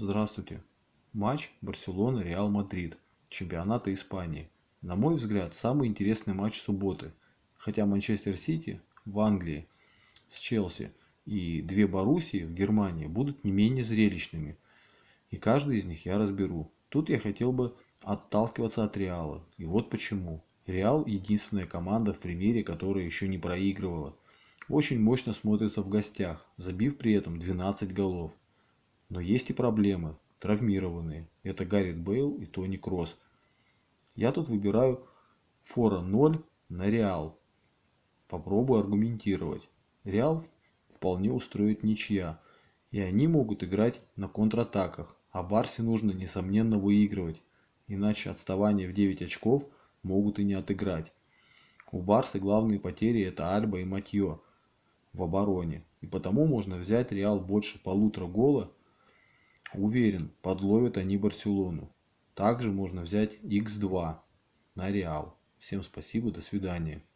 Здравствуйте. Матч Барселона-Реал Мадрид. Чемпионата Испании. На мой взгляд, самый интересный матч субботы. Хотя Манчестер Сити в Англии с Челси и две Боруссии в Германии будут не менее зрелищными. И каждый из них я разберу. Тут я хотел бы отталкиваться от Реала. И вот почему. Реал единственная команда в премьере, которая еще не проигрывала. Очень мощно смотрится в гостях, забив при этом 12 голов. Но есть и проблемы, травмированные. Это Гаррет Бейл и Тони Кросс. Я тут выбираю фора 0 на Реал. Попробую аргументировать. Реал вполне устроит ничья. И они могут играть на контратаках. А Барсе нужно, несомненно, выигрывать. Иначе отставание в 9 очков могут и не отыграть. У Барсы главные потери это Альба и Матье в обороне. И потому можно взять Реал больше 1,5 гола. Уверен, подловят они Барселону. Также можно взять x2 на Реал. Всем спасибо, до свидания.